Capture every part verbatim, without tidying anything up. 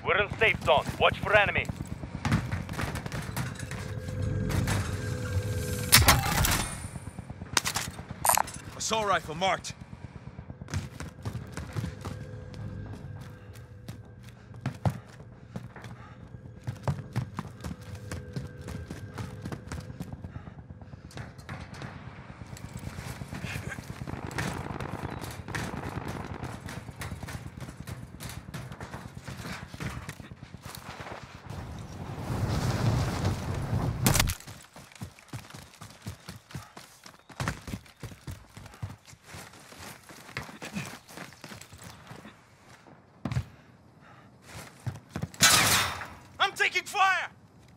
We're in safe zone. Watch for enemy. Assault rifle marked. Taking fire!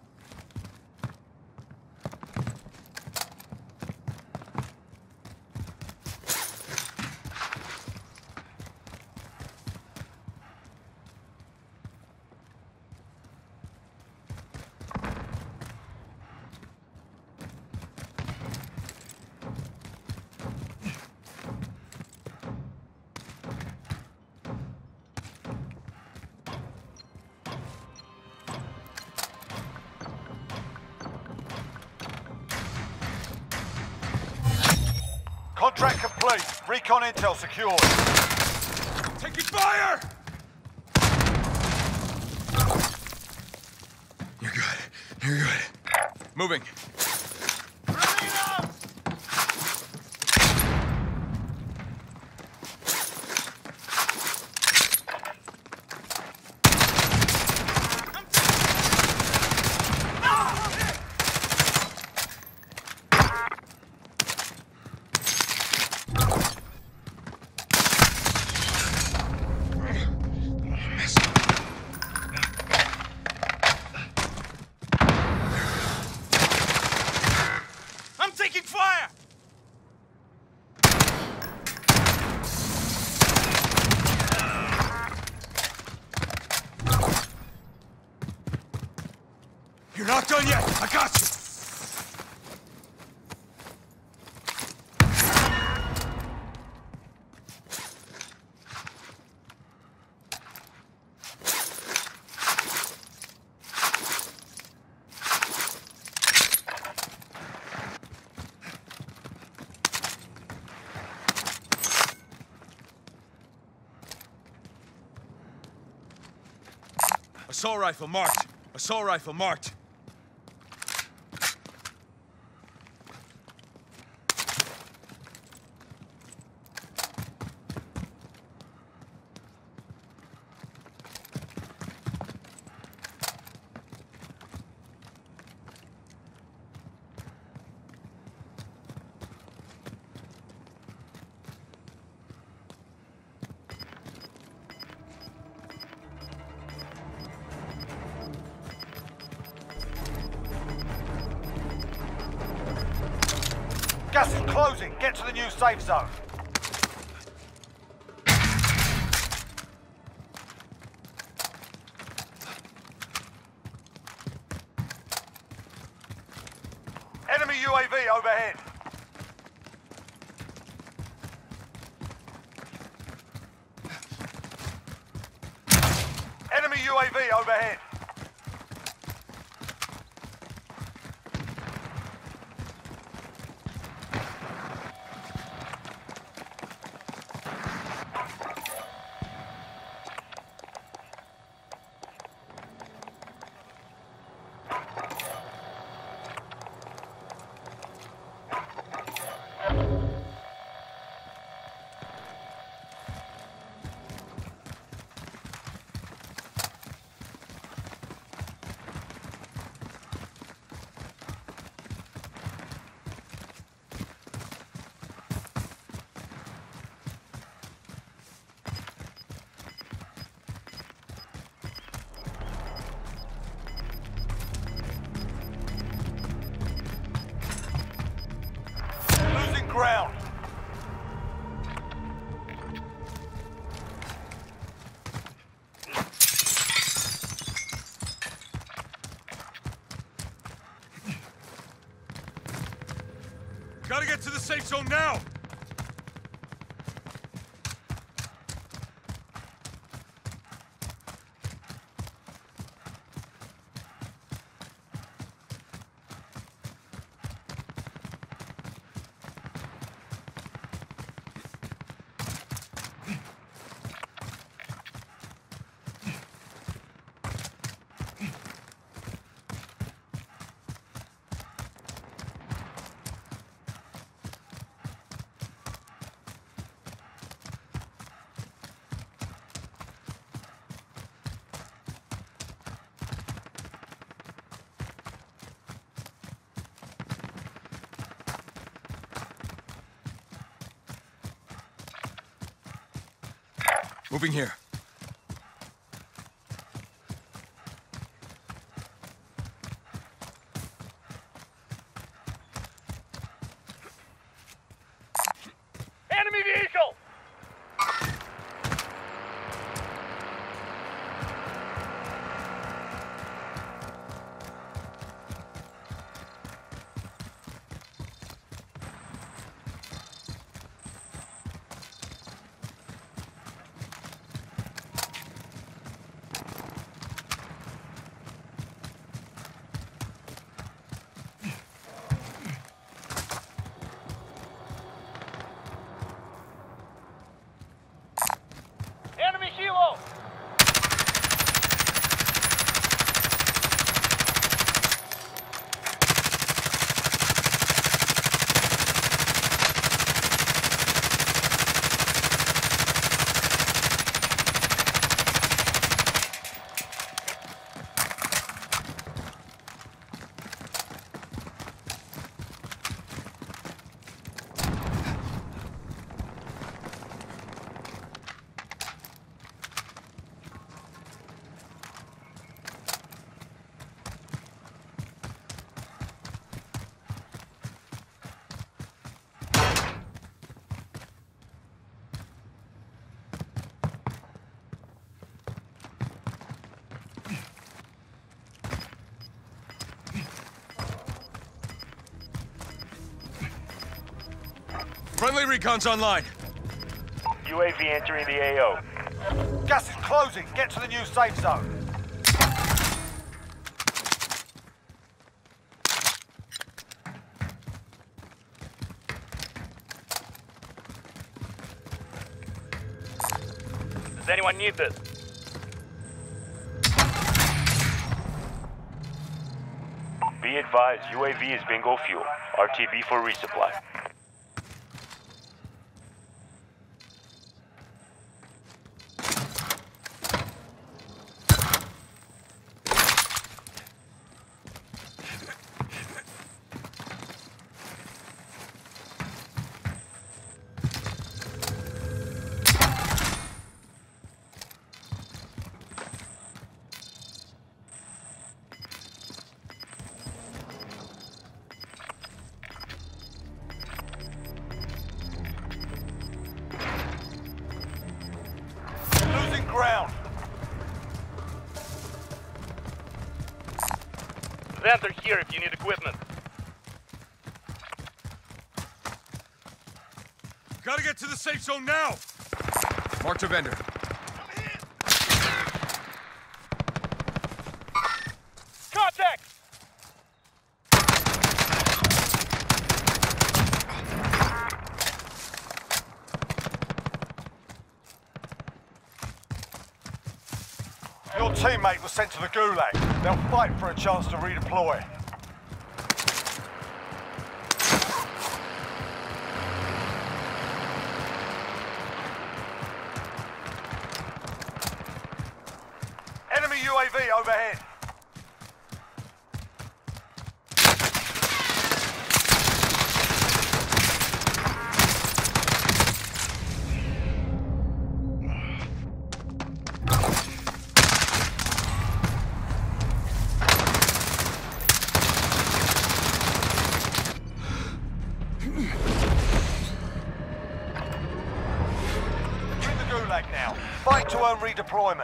Contract complete. Recon intel secured. Taking fire! You're good. You're good. Moving. Taking fire! You're not done yet! I got you! Assault rifle marked. Assault rifle marked. Gas is closing. Get to the new safe zone. Enemy U A V overhead. Enemy U A V overhead. Ground. Gotta get to the safe zone now! Moving here. Enemy vehicle! Enemy helo! Friendly recon's online. U A V entering the A O. Gas is closing. Get to the new safe zone. Does anyone need this? Be advised, U A V is bingo fuel. R T B for resupply. Losing ground. Xander here if you need equipment. Gotta get to the safe zone now! Marked a vendor. Contact! Your teammate was sent to the Gulag. They'll fight for a chance to redeploy. Enemy U A V overhead. Now. Fight to earn redeployment.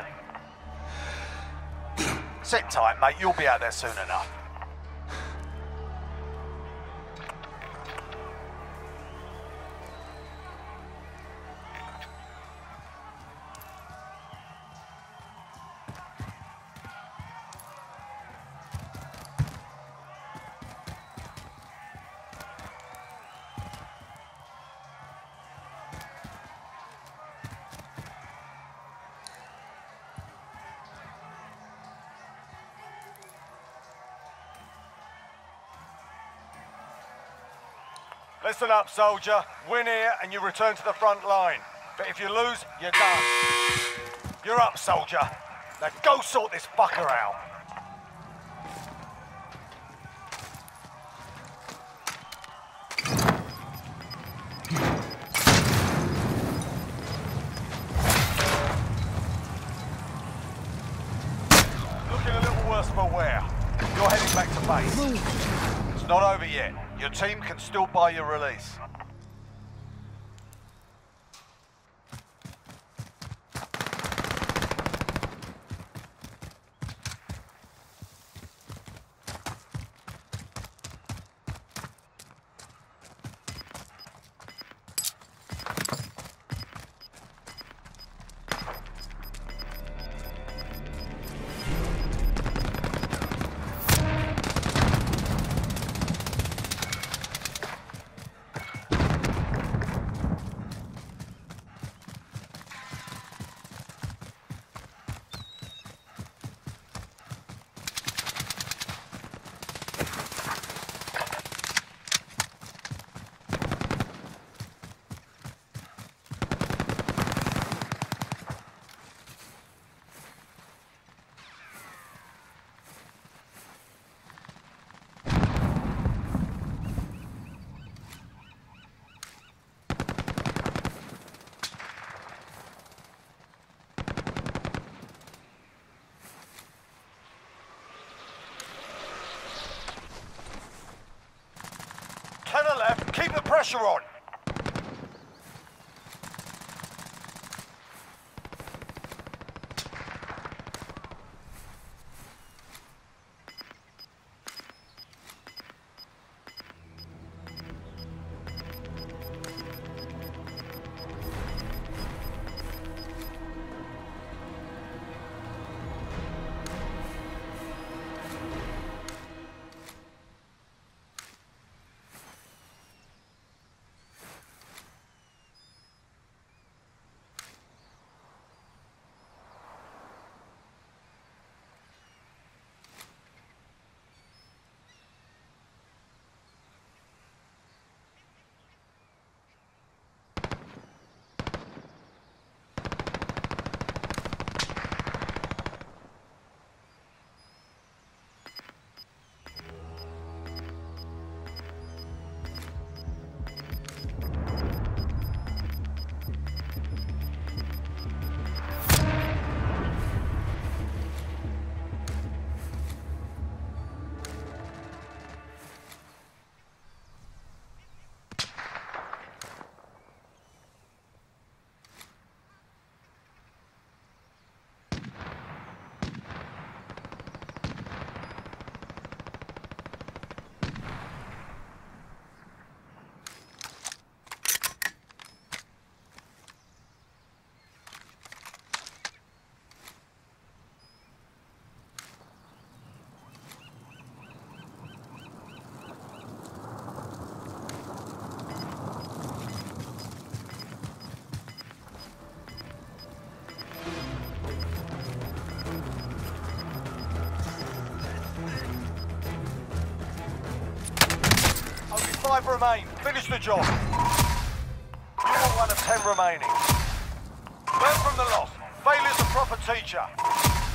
Sit tight, mate. You'll be out there soon enough. Listen up, soldier. Win here and you return to the front line. But if you lose, you're done. You're up, soldier. Now go sort this fucker out. worse for wear. You're heading back to base. It's not over yet. Your team can still buy your release. Tenor left, keep the pressure on. Five remain. Finish the job. You are one of ten remaining. Learn from the loss. Failure's a proper teacher.